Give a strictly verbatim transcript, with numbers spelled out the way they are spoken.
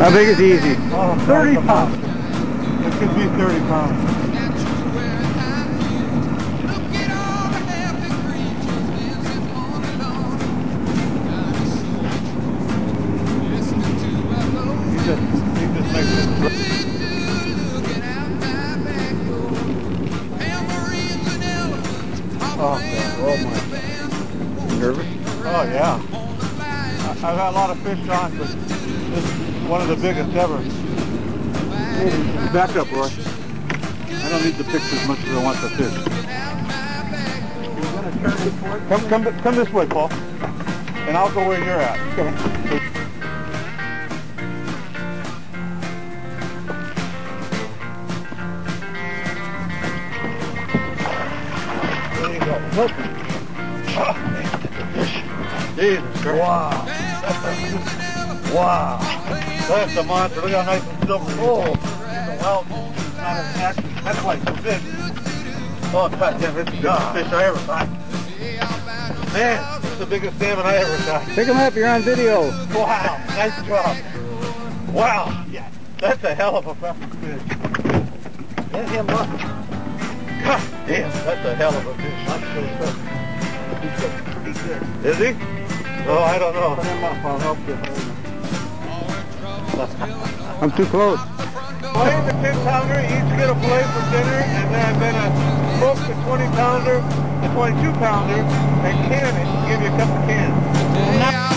How big is Easy? Oh, thirty pounds. It could be thirty pounds. He just, he just makes it. Oh, God. Oh, my. Nervous? Oh, yeah. I, I've had a lot of fish on, but this is one of the biggest ever. Hey, back up, Roy. I don't need the picture as much as I want the fish. You're going to turn this way? Come, come, come this way, Paul. And I'll go where you're at. Okay. There you go. Look. Oh, man. Jesus Christ. Wow. Wow. That's a monster. Look how nice and silver. Oh, it's a wild. Not an action. That's like a fish. Oh, God damn, it's the biggest fish I ever caught. Man, it's the biggest salmon I ever caught. Pick him up, you're on video. Wow, nice job. Wow, yeah, that's a hell of a fucking fish. Get him up. God damn, that's a hell of a fish. I'm sure he's pretty good. Is he? Oh, I don't know. Put him up, I'll help you. I'm too close. Fillet the ten pounder, each get a fillet for dinner, and then, then a smoked the twenty pounder, the twenty-two pounder, and can it, give you a couple of cans.